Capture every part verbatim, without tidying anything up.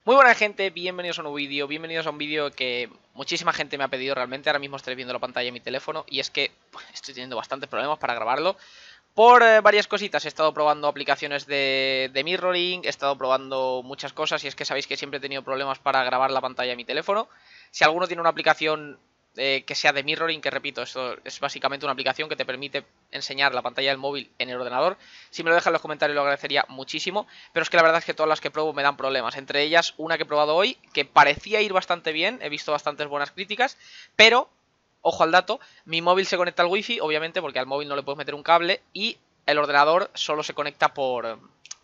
Muy buena gente, bienvenidos a un nuevo vídeo, bienvenidos a un vídeo que muchísima gente me ha pedido realmente. Ahora mismo estoy viendo la pantalla de mi teléfono y es que pues, estoy teniendo bastantes problemas para grabarlo por eh, varias cositas. He estado probando aplicaciones de, de mirroring, he estado probando muchas cosas y es que sabéis que siempre he tenido problemas para grabar la pantalla de mi teléfono. Si alguno tiene una aplicación eh, que sea de mirroring, que repito, esto es básicamente una aplicación que te permite enseñar la pantalla del móvil en el ordenador, si me lo dejan en los comentarios lo agradecería muchísimo. Pero es que la verdad es que todas las que pruebo me dan problemas, entre ellas una que he probado hoy que parecía ir bastante bien, he visto bastantes buenas críticas, pero ojo al dato, mi móvil se conecta al wifi, obviamente, porque al móvil no le puedes meter un cable, y el ordenador solo se conecta por,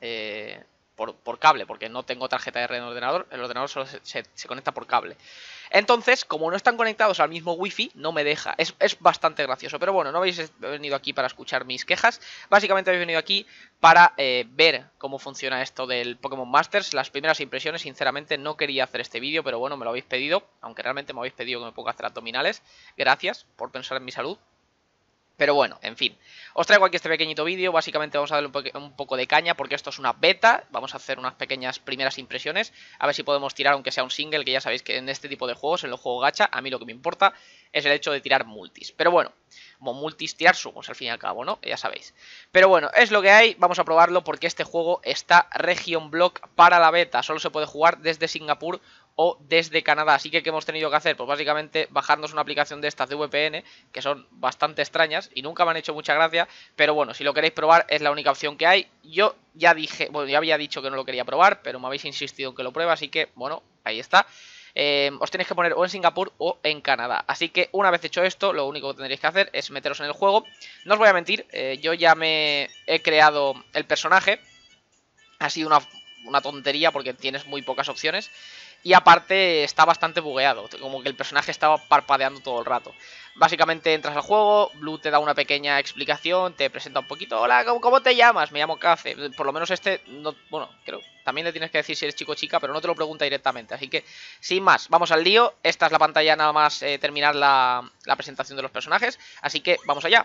eh, por, por cable, porque no tengo tarjeta R en el ordenador, el ordenador solo se, se, se conecta por cable. Entonces, como no están conectados al mismo wifi, no me deja. Es, es bastante gracioso, pero bueno, no habéis venido aquí para escuchar mis quejas, básicamente habéis venido aquí para eh, ver cómo funciona esto del Pokémon Masters. Las primeras impresiones, sinceramente no quería hacer este vídeo, pero bueno, me lo habéis pedido, aunque realmente me habéis pedido que me ponga a hacer abdominales. Gracias por pensar en mi salud. Pero bueno, en fin, os traigo aquí este pequeñito vídeo. Básicamente vamos a darle un, po un poco de caña porque esto es una beta. Vamos a hacer unas pequeñas primeras impresiones, a ver si podemos tirar aunque sea un single, que ya sabéis que en este tipo de juegos, en los juegos gacha, a mí lo que me importa es el hecho de tirar multis. Pero bueno, como multis tirar sumos al fin y al cabo, ¿no? Ya sabéis. Pero bueno, es lo que hay, vamos a probarlo porque este juego está region block para la beta. Solo se puede jugar desde Singapur o desde Canadá. Así que ¿qué hemos tenido que hacer? Pues básicamente bajarnos una aplicación de estas de V P N, que son bastante extrañas y nunca me han hecho mucha gracia, pero bueno, si lo queréis probar es la única opción que hay. Yo ya dije, bueno, ya había dicho que no lo quería probar, pero me habéis insistido en que lo pruebe, así que bueno, ahí está. Eh, os tenéis que poner o en Singapur o en Canadá. Así que una vez hecho esto, lo único que tendréis que hacer es meteros en el juego. No os voy a mentir, eh, yo ya me he creado el personaje. Ha sido una, una tontería porque tienes muy pocas opciones. Y aparte está bastante bugueado, como que el personaje estaba parpadeando todo el rato. Básicamente entras al juego, Blue te da una pequeña explicación, te presenta un poquito. Hola, ¿cómo, cómo te llamas? Me llamo Cafe. Por lo menos este, no, bueno, creo, también le tienes que decir si eres chico o chica, pero no te lo pregunta directamente. Así que, sin más, vamos al lío. Esta es la pantalla nada más eh, terminar la, la presentación de los personajes. Así que, vamos allá.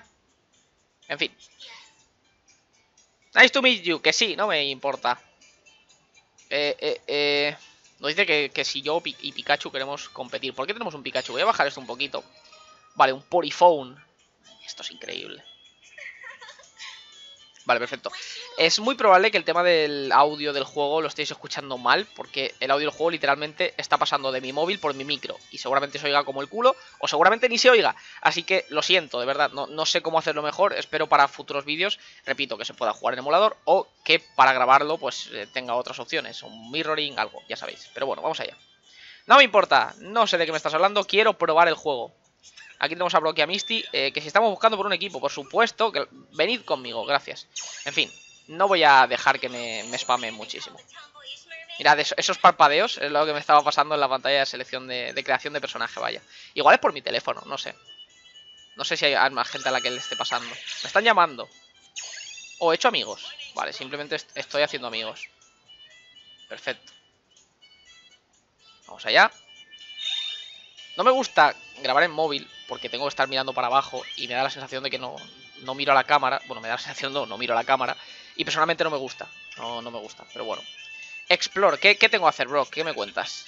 En fin. Nice to meet you, que sí, no me importa. Eh, eh, eh... Nos dice que, que si yo y Pikachu queremos competir. ¿Por qué tenemos un Pikachu? Voy a bajar esto un poquito. Vale, un Poryphone. Esto es increíble. Vale, perfecto. Es muy probable que el tema del audio del juego lo estéis escuchando mal, porque el audio del juego literalmente está pasando de mi móvil por mi micro. Y seguramente se oiga como el culo, o seguramente ni se oiga. Así que lo siento, de verdad, no, no sé cómo hacerlo mejor. Espero para futuros vídeos, repito, que se pueda jugar en emulador, o que para grabarlo pues eh, tenga otras opciones, un mirroring, algo, ya sabéis. Pero bueno, vamos allá. No me importa, no sé de qué me estás hablando, quiero probar el juego. Aquí tenemos a Brock y a Misty, eh, que si estamos buscando por un equipo, por supuesto, que venid conmigo, gracias. En fin, no voy a dejar que me, me spamen muchísimo. Mirad, eso, esos parpadeos es lo que me estaba pasando en la pantalla de selección de, de creación de personaje, vaya. Igual es por mi teléfono, no sé. No sé si hay más gente a la que le esté pasando. Me están llamando. O he hecho amigos. Vale, simplemente est estoy haciendo amigos. Perfecto. Vamos allá. No me gusta grabar en móvil porque tengo que estar mirando para abajo y me da la sensación de que no, no miro a la cámara. Bueno, me da la sensación de no, no miro a la cámara. Y personalmente no me gusta. No, no me gusta, pero bueno. Explore, ¿qué, qué tengo que hacer, bro? ¿Qué me cuentas?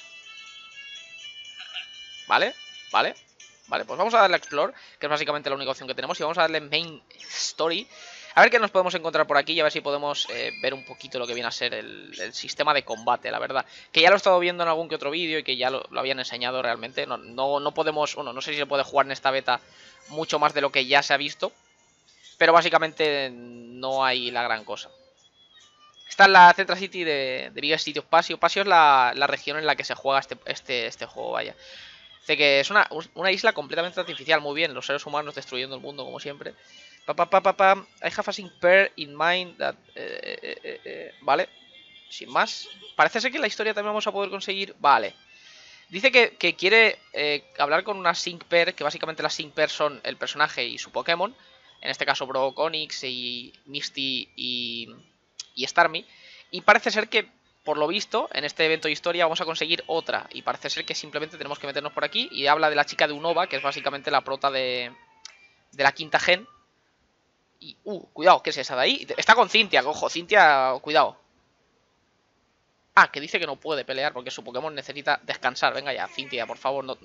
¿Vale? ¿Vale? Vale, pues vamos a darle a Explore, que es básicamente la única opción que tenemos. Y vamos a darle Main Story. A ver qué nos podemos encontrar por aquí y a ver si podemos eh, ver un poquito lo que viene a ser el, el sistema de combate, la verdad. Que ya lo he estado viendo en algún que otro vídeo y que ya lo, lo habían enseñado realmente. No, no, no podemos, bueno, no sé si se puede jugar en esta beta mucho más de lo que ya se ha visto. Pero básicamente no hay la gran cosa. Está en la Central City de, de Biggest City of Pasio. Pasio es la, la región en la que se juega este, este, este juego, vaya. Dice que es una, una isla completamente artificial, muy bien, los seres humanos destruyendo el mundo como siempre. Pa, pa, pa, pa, pa. I have a sync pair in mind that... Eh, eh, eh, eh. Vale, sin más. Parece ser que en la historia también vamos a poder conseguir... Vale. Dice que, que quiere eh, hablar con una sync pair, que básicamente las sync pair son el personaje y su Pokémon. En este caso Brock, Onix y Misty y, y Starmie. Y parece ser que, por lo visto, en este evento de historia vamos a conseguir otra. Y parece ser que simplemente tenemos que meternos por aquí. Y habla de la chica de Unova, que es básicamente la prota de, de la quinta gen. Y, uh, cuidado, ¿qué es esa de ahí? Está con Cynthia, cojo, Cynthia, cuidado. Ah, que dice que no puede pelear porque su Pokémon necesita descansar. Venga ya, Cynthia, por favor, no...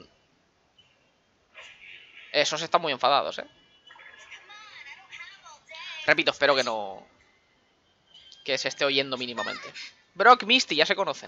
Esos están muy enfadados, ¿eh? Repito, espero que no... que se esté oyendo mínimamente. Brock, Misty, ya se conocen.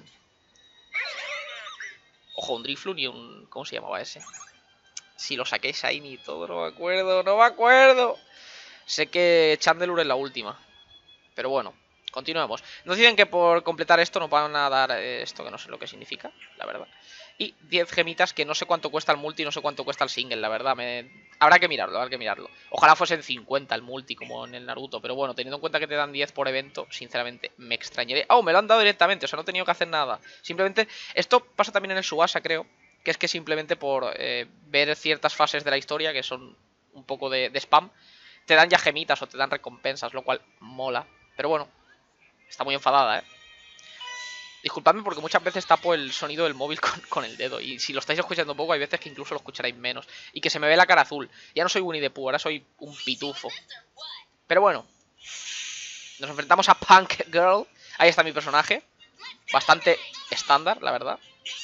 Ojo, un Drifloon y un... ¿cómo se llamaba ese? Si lo saqué Shiny y todo, no me acuerdo, no me acuerdo. Sé que Chandelure es la última. Pero bueno, continuemos. Nos dicen que por completar esto nos van a dar eh, esto, que no sé lo que significa, la verdad. Y diez gemitas, que no sé cuánto cuesta el multi, no sé cuánto cuesta el single, la verdad. Me... Habrá que mirarlo, habrá que mirarlo. Ojalá fuesen cincuenta el multi, como en el Naruto. Pero bueno, teniendo en cuenta que te dan diez por evento, sinceramente me extrañaría. ¡Oh! Me lo han dado directamente, o sea, no he tenido que hacer nada. Simplemente, esto pasa también en el Subasa, creo. Que es que simplemente por eh, ver ciertas fases de la historia, que son un poco de, de spam, te dan ya gemitas o te dan recompensas, lo cual mola. Pero bueno, está muy enfadada, ¿eh? Disculpadme porque muchas veces tapo el sonido del móvil con, con el dedo. Y si lo estáis escuchando poco, hay veces que incluso lo escucharéis menos. Y que se me ve la cara azul. Ya no soy Winnie the Pooh, ahora soy un pitufo. Pero bueno, nos enfrentamos a Punk Girl. Ahí está mi personaje. Bastante estándar, la verdad.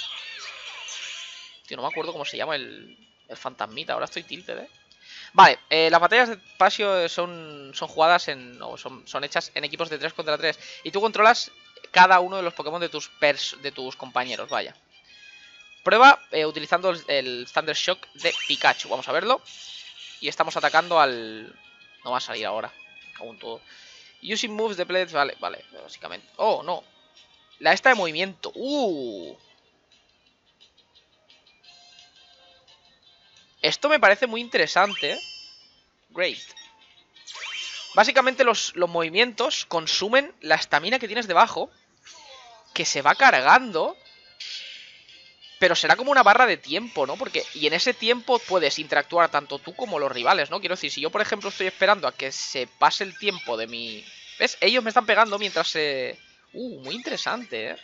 Tío, no me acuerdo cómo se llama el, el fantasmita. Ahora estoy tilted, ¿eh? Vale, eh, las batallas de espacio son, son jugadas en... o son, son hechas en equipos de tres contra tres. Y tú controlas cada uno de los Pokémon de tus pers de tus compañeros, vaya. Prueba eh, utilizando el, el Thunder Shock de Pikachu. Vamos a verlo. Y estamos atacando al... No va a salir ahora. Aún todo. Using moves de Blades, vale, vale, básicamente. Oh, no. La esta de movimiento. Uh. Esto me parece muy interesante, ¿eh? Great. Básicamente los, los movimientos consumen la estamina que tienes debajo, que se va cargando, pero será como una barra de tiempo, ¿no? Porque y en ese tiempo puedes interactuar tanto tú como los rivales, ¿no? Quiero decir, si yo por ejemplo estoy esperando a que se pase el tiempo de mi... ¿Ves? Ellos me están pegando mientras se... Uh, muy interesante, ¿eh?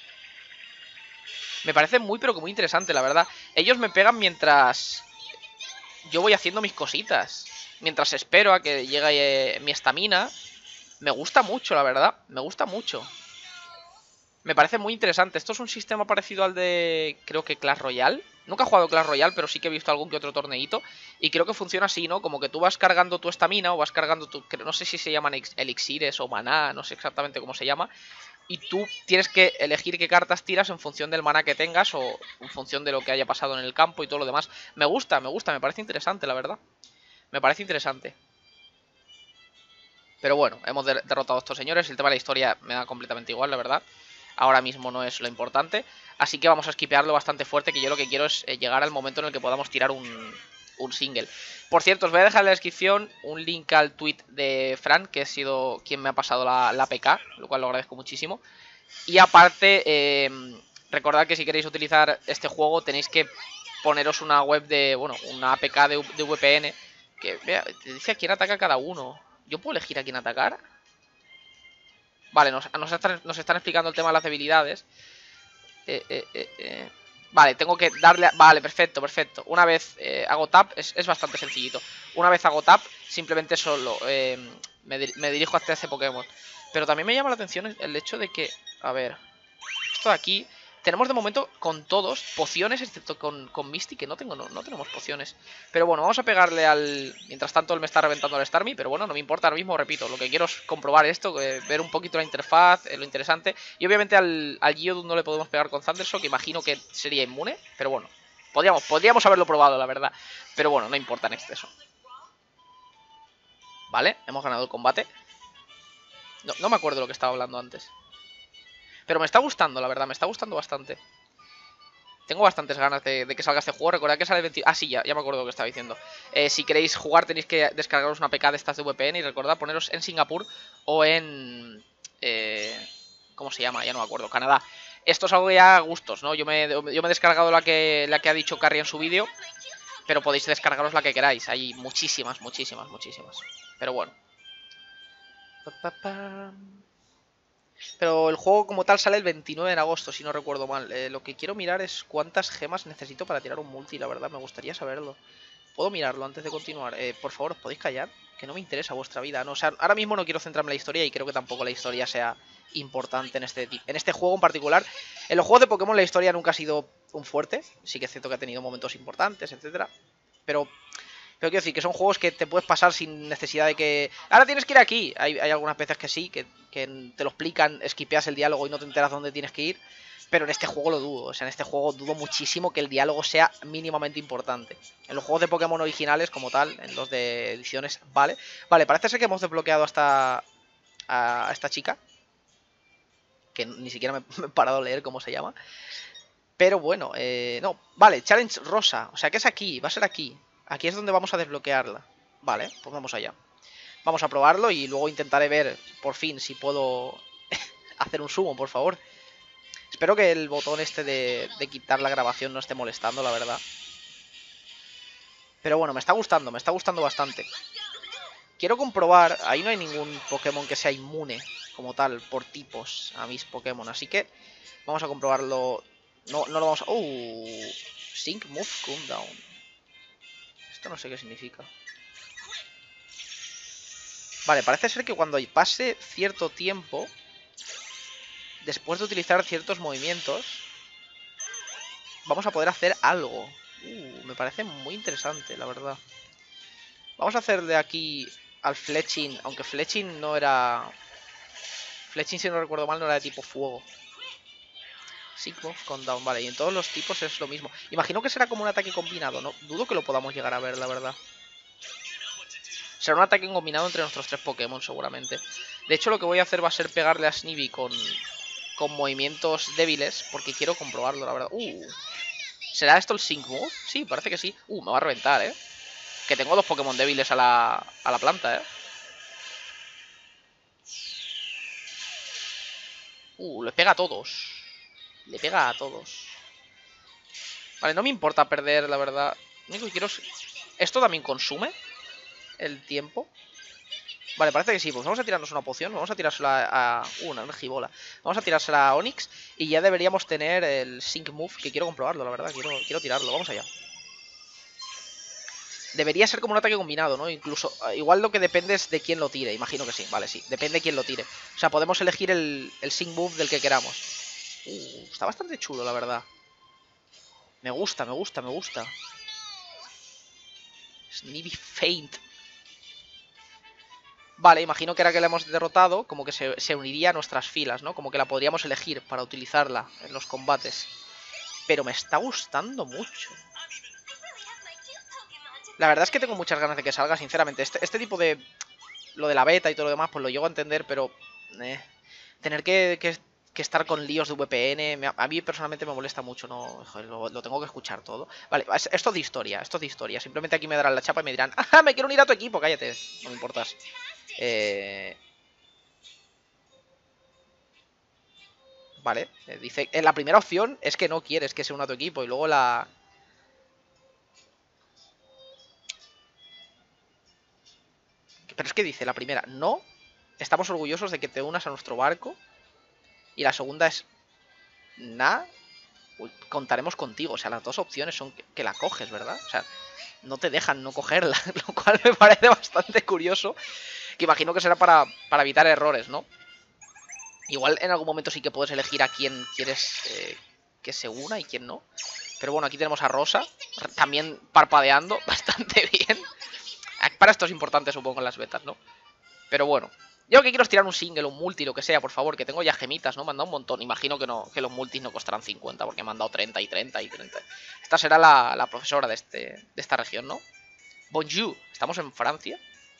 Me parece muy pero que muy interesante, la verdad. Ellos me pegan mientras... yo voy haciendo mis cositas. Mientras espero a que llegue eh, mi estamina. Me gusta mucho, la verdad. Me gusta mucho. Me parece muy interesante. Esto es un sistema parecido al de... creo que Clash Royale. Nunca he jugado Clash Royale, pero sí que he visto algún que otro torneito. Y creo que funciona así, ¿no? Como que tú vas cargando tu estamina o vas cargando tu... no sé si se llaman elixires o maná, no sé exactamente cómo se llama. Y tú tienes que elegir qué cartas tiras en función del maná que tengas o en función de lo que haya pasado en el campo y todo lo demás. Me gusta, me gusta, me parece interesante, la verdad. Me parece interesante. Pero bueno, hemos de derrotado a estos señores. El tema de la historia me da completamente igual, la verdad. Ahora mismo no es lo importante. Así que vamos a skipearlo bastante fuerte, que yo lo que quiero es eh, llegar al momento en el que podamos tirar un, un single. Por cierto, os voy a dejar en la descripción un link al tweet de Fran, que ha sido quien me ha pasado la, la P K, lo cual lo agradezco muchísimo. Y aparte, eh, recordad que si queréis utilizar este juego tenéis que poneros una web de, bueno, una A P K de, de V P N, que vea, te dice a quién ataca cada uno. ¿Yo puedo elegir a quién atacar? Vale, nos, nos, están, nos están explicando el tema de las debilidades. Eh, eh, eh, eh. Vale, tengo que darle... A... Vale, perfecto, perfecto. Una vez eh, hago tap, es, es bastante sencillito. Una vez hago tap, simplemente solo eh, me, dir me dirijo hasta ese Pokémon. Pero también me llama la atención el hecho de que... A ver... Esto de aquí... Tenemos de momento con todos pociones, excepto con, con Misty, que no tengo, no, no tenemos pociones. Pero bueno, vamos a pegarle al... Mientras tanto él me está reventando al Starmie, pero bueno, no me importa ahora mismo, repito. Lo que quiero es comprobar esto, eh, ver un poquito la interfaz, eh, lo interesante. Y obviamente al, al Geodude no le podemos pegar con Thundershock, imagino que sería inmune, pero bueno. Podríamos, podríamos haberlo probado, la verdad. Pero bueno, no importa en exceso. Vale, hemos ganado el combate. No, no me acuerdo de lo que estaba hablando antes. Pero me está gustando, la verdad, me está gustando bastante. Tengo bastantes ganas de, de que salga este juego. Recordad que sale el veinte... Ah, sí, ya, ya me acuerdo de lo que estaba diciendo. Eh, si queréis jugar tenéis que descargaros una P K de estas de V P N. Y recordad poneros en Singapur o en... Eh, ¿Cómo se llama? Ya no me acuerdo. Canadá. Esto es algo ya a gustos, ¿no? Yo me, yo me he descargado la que, la que ha dicho Carrie en su vídeo. Pero podéis descargaros la que queráis. Hay muchísimas, muchísimas, muchísimas. Pero bueno. Pa, pa, pa. Pero el juego como tal sale el veintinueve de agosto, si no recuerdo mal. Eh, lo que quiero mirar es cuántas gemas necesito para tirar un multi, la verdad, me gustaría saberlo. ¿Puedo mirarlo antes de continuar? Eh, por favor, ¿os podéis callar? Que no me interesa vuestra vida, ¿no? O sea, ahora mismo no quiero centrarme en la historia y creo que tampoco la historia sea importante en este, en este juego en particular. En los juegos de Pokémon la historia nunca ha sido un fuerte. Sí que es cierto que ha tenido momentos importantes, etcétera. Pero... Pero quiero decir que son juegos que te puedes pasar sin necesidad de que... Ahora tienes que ir aquí. Hay, hay algunas veces que sí, que, que te lo explican, esquipeas el diálogo y no te enteras dónde tienes que ir. Pero en este juego lo dudo. O sea, en este juego dudo muchísimo que el diálogo sea mínimamente importante. En los juegos de Pokémon originales, como tal, en los de ediciones, vale. Vale, parece ser que hemos desbloqueado hasta a esta chica. Que ni siquiera me, me he parado a leer cómo se llama. Pero bueno, eh, no. Vale, Challenge Rosa. O sea, que es aquí, va a ser aquí. Aquí es donde vamos a desbloquearla. Vale, pues vamos allá. Vamos a probarlo y luego intentaré ver, por fin, si puedo hacer un sumo, por favor. Espero que el botón este de, de quitar la grabación no esté molestando, la verdad. Pero bueno, me está gustando, me está gustando bastante. Quiero comprobar, ahí no hay ningún Pokémon que sea inmune, como tal, por tipos a mis Pokémon. Así que vamos a comprobarlo. No, no lo vamos a... ¡Uh! Sync Move Cooldown. Esto no sé qué significa. Vale, parece ser que cuando pase cierto tiempo, después de utilizar ciertos movimientos, vamos a poder hacer algo. Uh, me parece muy interesante, la verdad. Vamos a hacer de aquí al Fletching, aunque Fletching no era... Fletching, si no recuerdo mal, no era de tipo fuego. Sync con down, vale, y en todos los tipos es lo mismo. Imagino que será como un ataque combinado, ¿no? Dudo que lo podamos llegar a ver, la verdad. Será un ataque combinado entre nuestros tres Pokémon, seguramente. De hecho, lo que voy a hacer va a ser pegarle a Snivy con, con movimientos débiles, porque quiero comprobarlo, la verdad. Uh, ¿será esto el Sync Move? Sí, parece que sí. Uh, me va a reventar, ¿eh? Que tengo dos Pokémon débiles a la, a la planta, ¿eh? Uh, le pega a todos. Le pega a todos. Vale, no me importa perder, la verdad. Lo único que quiero es... ¿Esto también consume el tiempo? Vale, parece que sí. Pues vamos a tirarnos una poción. Vamos a tirársela a... Uh, una energibola. Vamos a tirársela a Onix. Y ya deberíamos tener el Sync Move. Que quiero comprobarlo, la verdad. Quiero, quiero tirarlo. Vamos allá. Debería ser como un ataque combinado, ¿no? Incluso... Igual lo que depende es de quién lo tire. Imagino que sí. Vale, sí. Depende de quién lo tire. O sea, podemos elegir el, el Sync Move del que queramos. Uh, está bastante chulo, la verdad. Me gusta, me gusta, me gusta. Snivy Feint. Vale, imagino que ahora que la hemos derrotado, como que se, se uniría a nuestras filas, ¿no? Como que la podríamos elegir para utilizarla en los combates. Pero me está gustando mucho. La verdad es que tengo muchas ganas de que salga, sinceramente. Este, este tipo de... Lo de la beta y todo lo demás, pues lo llego a entender, pero... Eh, tener que... que que estar con líos de V P N, me, a mí personalmente me molesta mucho, no, joder, lo, lo tengo que escuchar todo. Vale, esto es de historia, esto es de historia, simplemente aquí me darán la chapa y me dirán, ¡ah, me quiero unir a tu equipo! Cállate, no me importas. Eh... Vale, eh, dice, en la primera opción es que no quieres que se una a tu equipo y luego la... Pero es que dice, la primera, no, estamos orgullosos de que te unas a nuestro barco. Y la segunda es, nah, contaremos contigo. O sea, las dos opciones son que, que la coges, ¿verdad? O sea, no te dejan no cogerla, lo cual me parece bastante curioso. Que imagino que será para, para evitar errores, ¿no? Igual en algún momento sí que puedes elegir a quién quieres eh, que se una y quién no. Pero bueno, aquí tenemos a Rosa, también parpadeando bastante bien. Para esto es importante, supongo, en las betas, ¿no? Pero bueno. Yo que quiero es tirar un single, un multi, lo que sea, por favor, que tengo ya gemitas, ¿no? Me han dado un montón. Imagino que no, que los multis no costarán cincuenta, porque me han dado treinta y treinta y treinta. Esta será la, la profesora de, este, de esta región, ¿no? Bonjour, estamos en Francia.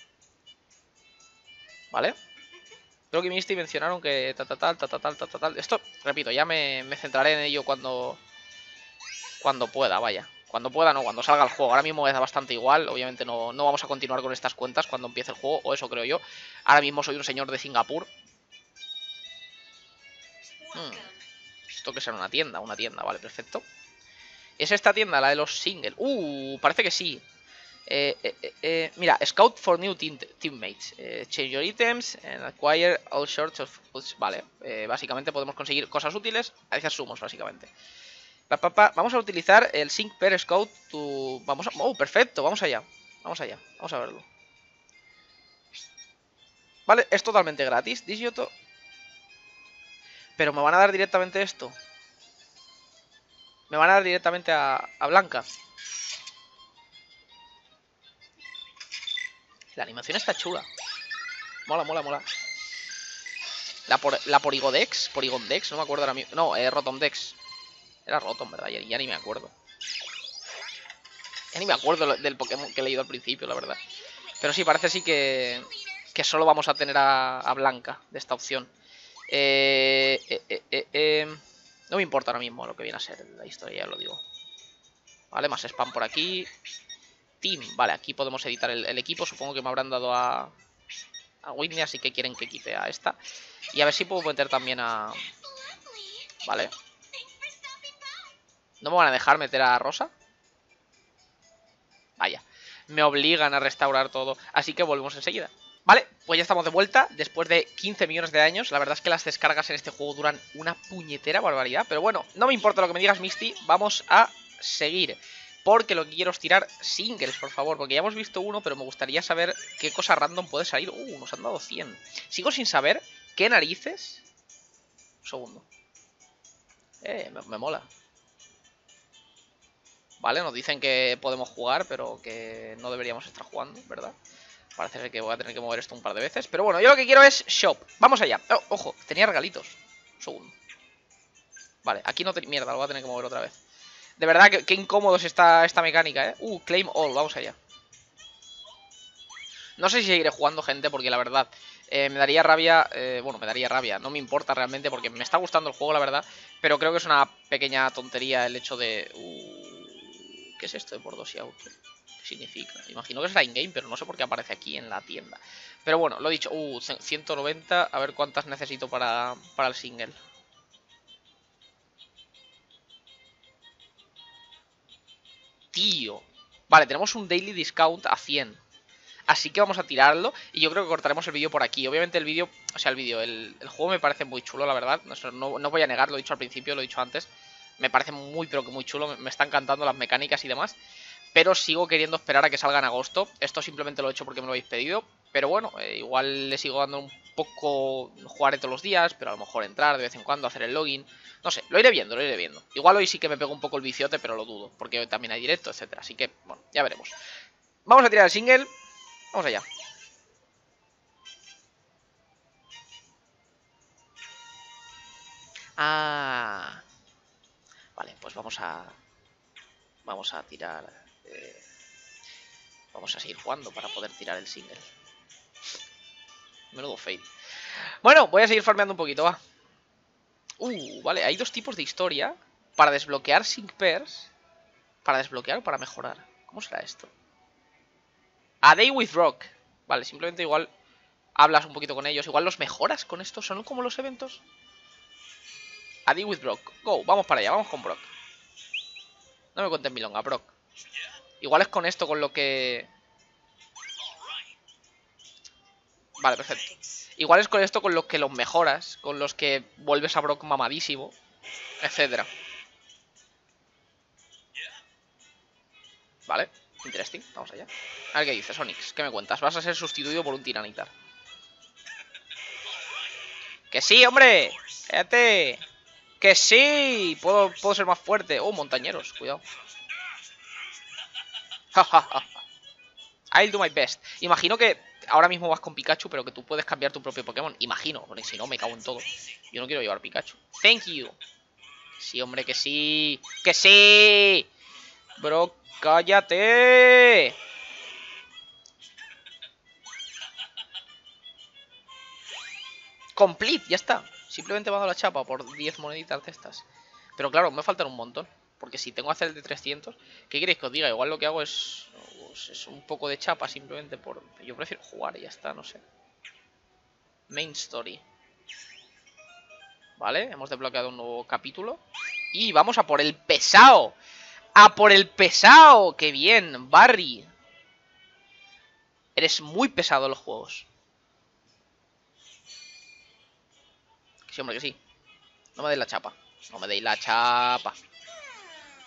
¿Vale? Creo que Misty mencionaron que ta ta tal, ta ta tal, ta ta tal. Esto, repito, ya me, me centraré en ello cuando cuando pueda, vaya. Cuando pueda, no, cuando salga el juego. Ahora mismo me da bastante igual. Obviamente no, no vamos a continuar con estas cuentas cuando empiece el juego, o eso creo yo. Ahora mismo soy un señor de Singapur. Hmm. Esto que será una tienda, una tienda, vale, perfecto. ¿Es esta tienda la de los singles? Uh, parece que sí. Eh, eh, eh, mira, Scout for new team teammates. Eh, change your items and acquire all sorts of... Vale, eh, básicamente podemos conseguir cosas útiles, a veces sumos, básicamente. Pa, pa, pa. Vamos a utilizar el Sync Per Scout. Tu... Vamos a... Oh, perfecto, vamos allá. Vamos allá, vamos a verlo. Vale, es totalmente gratis, Digioto. Pero me van a dar directamente esto. Me van a dar directamente a, a Blanca. La animación está chula. Mola, mola, mola. La, por, la Porigodex, Porigondex, no me acuerdo ahora mismo. No, eh, Rotomdex. Era Rotom, ¿verdad? Ya, ya ni me acuerdo. Ya ni me acuerdo del Pokémon que he leído al principio, la verdad. Pero sí, parece sí que, que solo vamos a tener a, a Blanca de esta opción. Eh, eh, eh, eh, eh. No me importa ahora mismo lo que viene a ser la historia, ya lo digo. Vale, más spam por aquí. Team, vale, aquí podemos editar el, el equipo. Supongo que me habrán dado a, a Whitney, así que quieren que equipe a esta. Y a ver si puedo meter también a... Vale. ¿No me van a dejar meter a Rosa? Vaya. Me obligan a restaurar todo. Así que volvemos enseguida. Vale, pues ya estamos de vuelta. Después de quince millones de años. La verdad es que las descargas en este juego duran una puñetera barbaridad. Pero bueno, no me importa lo que me digas, Misty. Vamos a seguir. Porque lo que quiero es tirar singles, por favor. Porque ya hemos visto uno, pero me gustaría saber qué cosa random puede salir. Uh, nos han dado cien. Sigo sin saber qué narices. Un segundo. Eh, me, me mola. Vale, nos dicen que podemos jugar, pero que no deberíamos estar jugando, ¿verdad? Parece ser que voy a tener que mover esto un par de veces. Pero bueno, yo lo que quiero es shop. Vamos allá. Oh, ojo, tenía regalitos. Un segundo. Vale, aquí no tenía... Mierda, lo voy a tener que mover otra vez. De verdad, que, que incómodo es esta, esta mecánica, ¿eh? Uh, claim all, vamos allá. No sé si seguiré jugando, gente, porque la verdad eh, me daría rabia, eh, bueno, me daría rabia, no me importa realmente porque me está gustando el juego, la verdad, pero creo que es una pequeña tontería el hecho de... Uh, ¿qué es esto de por dos y auto? ¿Qué significa? Imagino que será in-game, pero no sé por qué aparece aquí en la tienda. Pero bueno, lo he dicho, uh, ciento noventa, a ver cuántas necesito para, para el single. Tío. Vale, tenemos un daily discount a cien. Así que vamos a tirarlo y yo creo que cortaremos el vídeo por aquí. Obviamente el vídeo, o sea el vídeo, el, el juego me parece muy chulo, la verdad. No, no, no voy a negar, lo he dicho al principio, lo he dicho antes. Me parece muy pero que muy chulo, me, me están encantando las mecánicas y demás. Pero sigo queriendo esperar a que salga en agosto. Esto simplemente lo he hecho porque me lo habéis pedido. Pero bueno, eh, igual le sigo dando un poco, jugaré todos los días, pero a lo mejor entrar de vez en cuando, hacer el login. No sé, lo iré viendo, lo iré viendo. Igual hoy sí que me pego un poco el viciote, pero lo dudo, porque hoy también hay directo, etcétera. Así que, bueno, ya veremos. Vamos a tirar el single. Vamos allá. Ah. Vale, pues vamos a... Vamos a tirar... Eh, vamos a seguir jugando para poder tirar el single. Menudo fail. Bueno, voy a seguir farmeando un poquito, va. Uh, vale, hay dos tipos de historia. Para desbloquear sync pairs. Para desbloquear o para mejorar. ¿Cómo será esto? A Day with Rock. Vale, simplemente igual hablas un poquito con ellos. Igual los mejoras con esto. ¿Son como los eventos? A Day with Brock. Go, vamos para allá, vamos con Brock. No me cuentes milonga, Brock. Igual es con esto con lo que... Vale, perfecto. Igual es con esto con lo que los mejoras, con los que vuelves a Brock mamadísimo, etcétera. Vale, interesting, vamos allá. A ver qué dices, Onix, ¿qué me cuentas? Vas a ser sustituido por un tiranitar. ¡Que sí, hombre! ¡Cállate! ¡Que sí! Puedo, puedo ser más fuerte. Oh, montañeros, cuidado. I'll do my best. Imagino que ahora mismo vas con Pikachu, pero que tú puedes cambiar tu propio Pokémon. Imagino, porque si no me cago en todo. Yo no quiero llevar Pikachu. Thank you. Sí, hombre, que sí. ¡Que sí! Bro, cállate. Complete, ya está. Simplemente me ha dado la chapa por diez moneditas de estas. Pero claro, me faltan un montón. Porque si tengo que hacer el de trescientos, ¿qué queréis que os diga? Igual lo que hago es, es un poco de chapa simplemente por... Yo prefiero jugar y ya está, no sé. Main Story. Vale, hemos desbloqueado un nuevo capítulo. Y vamos a por el pesado. ¡A por el pesado! ¡Qué bien, Barry! Eres muy pesado en los juegos. Sí, hombre, que sí. No me deis la chapa. No me deis la chapa.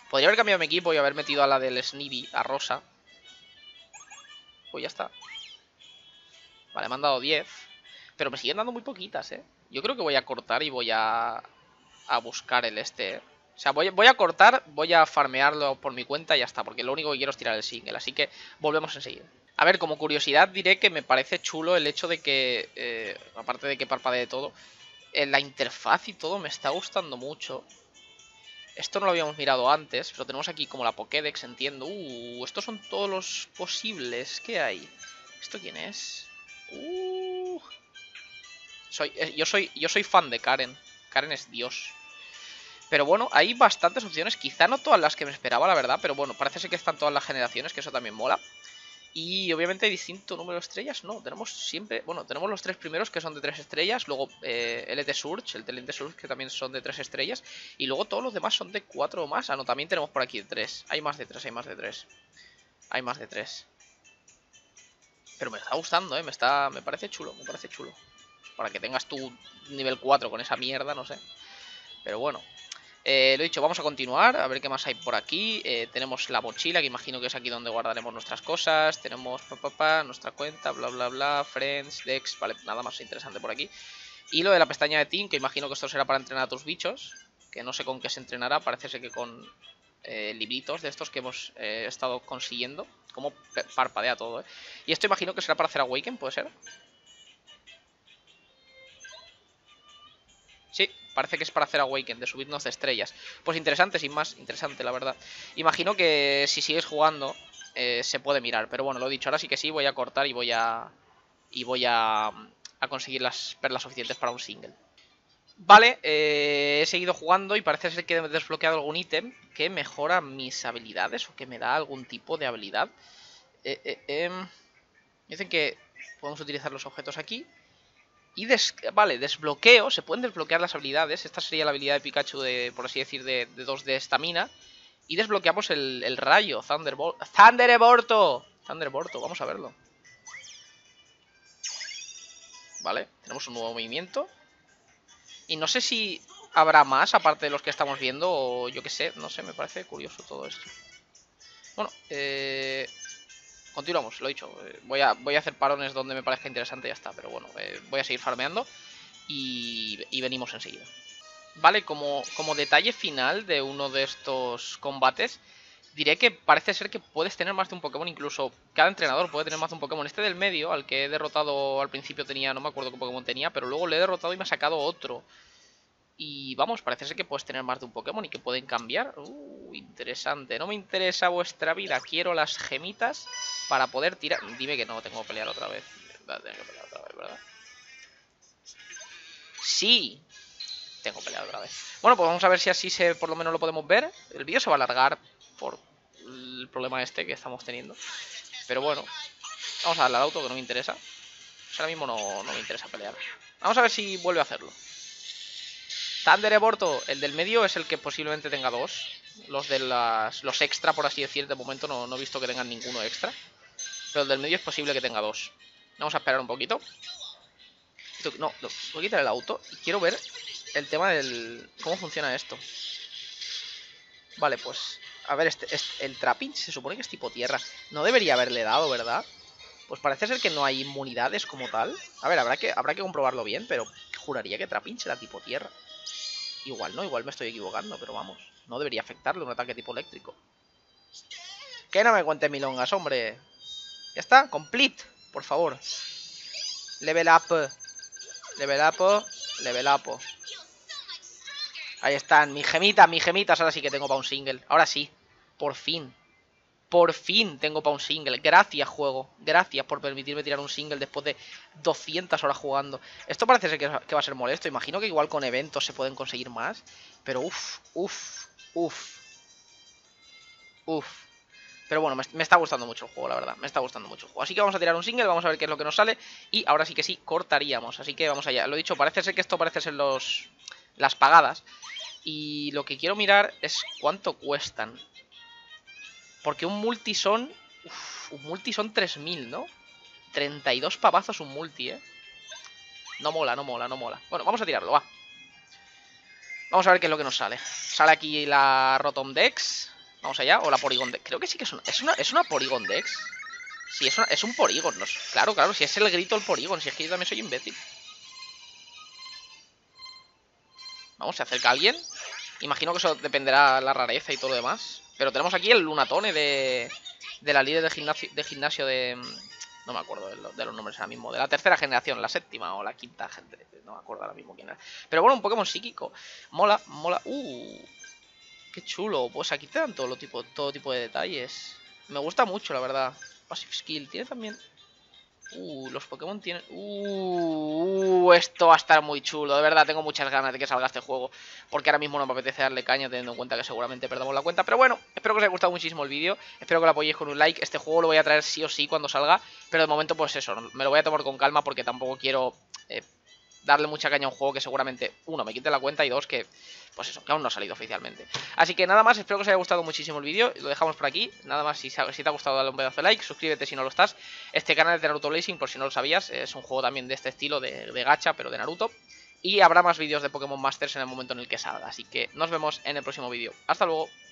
Podría haber cambiado mi equipo y haber metido a la del Snivy, a Rosa. Pues ya está. Vale, me han dado diez. Pero me siguen dando muy poquitas, ¿eh? Yo creo que voy a cortar y voy a, a buscar el este. O sea, voy, voy a cortar, voy a farmearlo por mi cuenta y ya está. Porque lo único que quiero es tirar el single. Así que volvemos enseguida. A ver, como curiosidad diré que me parece chulo el hecho de que, eh, aparte de que parpadee todo, eh, la interfaz y todo me está gustando mucho. Esto no lo habíamos mirado antes, pero tenemos aquí como la Pokédex, entiendo. Uh, estos son todos los posibles. ¿Qué hay? ¿Esto quién es? Uh... Soy, eh, yo, soy, yo soy fan de Karen. Karen es Dios. Pero bueno, hay bastantes opciones. Quizá no todas las que me esperaba, la verdad. Pero bueno, parece ser que están todas las generaciones, que eso también mola. Y obviamente hay distinto número de estrellas. No, tenemos siempre... Bueno, tenemos los tres primeros que son de tres estrellas. Luego eh, L T Surge, el L T Surge que también son de tres estrellas. Y luego todos los demás son de cuatro o más. Ah, no, también tenemos por aquí de tres. Hay más de tres, hay más de tres. Hay más de tres. Pero me está gustando, ¿eh? Me, está, me parece chulo, me parece chulo. Para que tengas tu nivel cuatro con esa mierda, no sé. Pero bueno. Eh, lo dicho, vamos a continuar, a ver qué más hay por aquí. eh, Tenemos la mochila, que imagino que es aquí donde guardaremos nuestras cosas. Tenemos pa, pa, pa, nuestra cuenta, bla bla bla, friends, Dex, vale, nada más interesante por aquí. Y lo de la pestaña de Team, que imagino que esto será para entrenar a tus bichos. Que no sé con qué se entrenará, parece ser que con eh, libritos de estos que hemos eh, estado consiguiendo. Como parpadea todo, eh. Y esto imagino que será para hacer Awaken, ¿puede ser? Sí, parece que es para hacer Awaken, de subirnos de estrellas. Pues interesante, sin más, interesante la verdad. Imagino que si sigues jugando eh, se puede mirar, pero bueno, lo he dicho, ahora sí que sí, voy a cortar y voy a... Y voy a, a conseguir las perlas suficientes para un single. Vale, eh, he seguido jugando y parece ser que he desbloqueado algún ítem que mejora mis habilidades o que me da algún tipo de habilidad. Eh, eh, eh. Dicen que podemos utilizar los objetos aquí. Y des vale, desbloqueo, se pueden desbloquear las habilidades. Esta sería la habilidad de Pikachu de, por así decir, de, de dos de estamina. Y desbloqueamos el, el rayo, Thunderbolt. ¡Thunderbolto! Thunderbolto, vamos a verlo. Vale, tenemos un nuevo movimiento. Y no sé si habrá más, aparte de los que estamos viendo, o yo qué sé, no sé, me parece curioso todo esto. Bueno, eh... continuamos, lo he dicho. Voy a, voy a hacer parones donde me parezca interesante y ya está. Pero bueno, eh, voy a seguir farmeando. Y, y venimos enseguida. Vale, como, como detalle final de uno de estos combates, diré que parece ser que puedes tener más de un Pokémon. Incluso cada entrenador puede tener más de un Pokémon. Este del medio, al que he derrotado al principio tenía, no me acuerdo qué Pokémon tenía, pero luego le he derrotado y me ha sacado otro. Y vamos, parece ser que puedes tener más de un Pokémon y que pueden cambiar. Uh, interesante. No me interesa vuestra vida, quiero las gemitas para poder tirar. Dime que no tengo que pelear otra vez. Voy a tener que pelear otra vez, ¿verdad? Sí, tengo que pelear otra vez. Bueno, pues vamos a ver si así se, por lo menos lo podemos ver. El vídeo se va a alargar por el problema este que estamos teniendo. Pero bueno, vamos a darle al auto, que no me interesa. Pues ahora mismo no, no me interesa pelear. Vamos a ver si vuelve a hacerlo. Thunderbolto, el del medio es el que posiblemente tenga dos. Los de las, los extra, por así decir, de momento no, no he visto que tengan ninguno extra. Pero el del medio es posible que tenga dos. Vamos a esperar un poquito. No, no, voy a quitar el auto y quiero ver el tema del... ¿Cómo funciona esto? Vale, pues... A ver, este, este, el Trapinch se supone que es tipo tierra. No debería haberle dado, ¿verdad? Pues parece ser que no hay inmunidades como tal. A ver, habrá que, habrá que comprobarlo bien, pero juraría que Trapinch era tipo tierra. Igual no, igual me estoy equivocando, pero vamos. No debería afectarle un ataque tipo eléctrico. Que no me cuentes milongas, hombre. Ya está, complete, por favor. Level up. Level up, level up. Ahí están, mis gemitas, mis gemitas. Ahora sí que tengo para un single. Ahora sí, por fin. Por fin tengo para un single. Gracias, juego. Gracias por permitirme tirar un single después de doscientas horas jugando. Esto parece ser que va a ser molesto. Imagino que igual con eventos se pueden conseguir más. Pero uff, uff, uff. Uff. Pero bueno, me, me está gustando mucho el juego, la verdad. Me está gustando mucho el juego. Así que vamos a tirar un single, vamos a ver qué es lo que nos sale. Y ahora sí que sí, cortaríamos. Así que vamos allá. Lo he dicho, parece ser que esto parece ser los las pagadas. Y lo que quiero mirar es cuánto cuestan. Porque un multi son... Uf, un multi son tres mil, ¿no? treinta y dos pavazos un multi, ¿eh? No mola, no mola, no mola. Bueno, vamos a tirarlo, va. Vamos a ver qué es lo que nos sale. Sale aquí la Rotom Dex. Vamos allá, o la Porygon Dex. Creo que sí que es una, es una, es una Porygon Dex. Sí, es, una, es un Porygon. ¿No? Claro, claro, si es el grito el Porygon. Si es que yo también soy imbécil. Vamos, se acerca alguien. Imagino que eso dependerá la rareza y todo lo demás. Pero tenemos aquí el Lunatone de, de la líder de gimnasio, de gimnasio de... No me acuerdo de, lo, de los nombres ahora mismo. De la tercera generación, la séptima o la quinta gente. No me acuerdo ahora mismo quién era. Pero bueno, un Pokémon psíquico. Mola, mola. Uh, qué chulo. Pues aquí te dan todo, lo tipo, todo tipo de detalles. Me gusta mucho, la verdad. Passive Skill. Tiene también... Uh, los Pokémon tienen... Uh, uh, esto va a estar muy chulo. De verdad, tengo muchas ganas de que salga este juego. Porque ahora mismo no me apetece darle caña, teniendo en cuenta que seguramente perdamos la cuenta. Pero bueno, espero que os haya gustado muchísimo el vídeo. Espero que lo apoyéis con un like. Este juego lo voy a traer sí o sí cuando salga. Pero de momento, pues eso, me lo voy a tomar con calma porque tampoco quiero... Eh, darle mucha caña a un juego que seguramente, uno, me quite la cuenta y dos, que, pues eso, que aún no ha salido oficialmente. Así que nada más, espero que os haya gustado muchísimo el vídeo, lo dejamos por aquí. Nada más, si, si te ha gustado, dale un pedazo de like, suscríbete si no lo estás. Este canal es de Naruto Blazing, por si no lo sabías, es un juego también de este estilo, de, de gacha, pero de Naruto. Y habrá más vídeos de Pokémon Masters en el momento en el que salga, así que nos vemos en el próximo vídeo. Hasta luego.